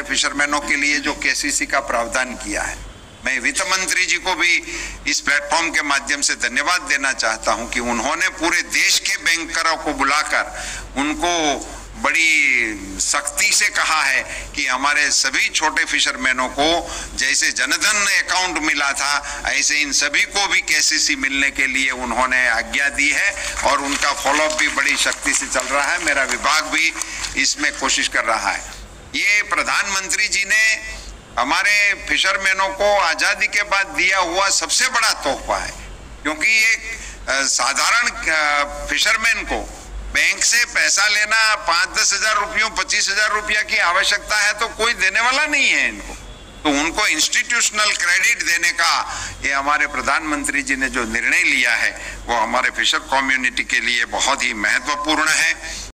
फिशरमैनों के लिए जो केसीसी का प्रावधान किया है। मैं वित्त मंत्री जी को भी इस प्लेटफॉर्म के माध्यम से धन्यवाद देना चाहता हूं कि उन्होंने पूरे देश के बैंकरों को बुलाकर उनको बड़ी सख्ती से कहा है कि हमारे सभी छोटे फिशरमैनों को जैसे जनधन अकाउंट मिला था ऐसे इन सभी को भी केसीसी मिलने के लिए उन्होंने आज्ञा दी है और उनका फॉलोअप भी बड़ी शक्ति से चल रहा है। मेरा विभाग भी इसमें कोशिश कर रहा है। ये प्रधानमंत्री जी ने हमारे फिशरमैनों को आजादी के बाद दिया हुआ सबसे बड़ा तोहफा है, क्योंकि एक साधारण फिशरमैन को बैंक से पैसा लेना 5-10 हजार रुपयों 25 हजार रुपया की आवश्यकता है तो कोई देने वाला नहीं है इनको, तो उनको इंस्टीट्यूशनल क्रेडिट देने का ये हमारे प्रधानमंत्री जी ने जो निर्णय लिया है वो हमारे फिशर कम्युनिटी के लिए बहुत ही महत्वपूर्ण है।